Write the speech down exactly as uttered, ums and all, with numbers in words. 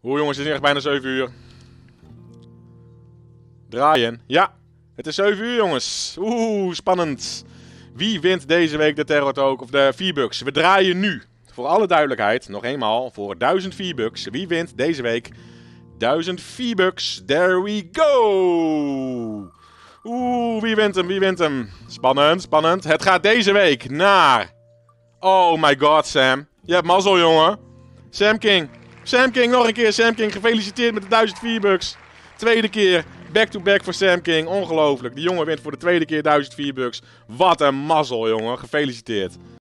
Oeh jongens, het is nu echt bijna zeven uur. Draaien. Ja, het is zeven uur jongens. Oeh, spannend. Wie wint deze week de Terror Token of de V-Bucks? We draaien nu. Voor alle duidelijkheid, nog eenmaal, voor duizend V-Bucks. Wie wint deze week duizend V-Bucks? There we go! Oeh, wie wint hem, wie wint hem? Spannend, spannend. Het gaat deze week naar... Oh my god, Sam. Je hebt mazzel, jongen. Sam King. Sam King, nog een keer Sam King. Gefeliciteerd met de duizend V-Bucks. Tweede keer. Back-to-back voor Sam King. Ongelooflijk. Die jongen wint voor de tweede keer duizend V-Bucks. Wat een mazzel, jongen. Gefeliciteerd.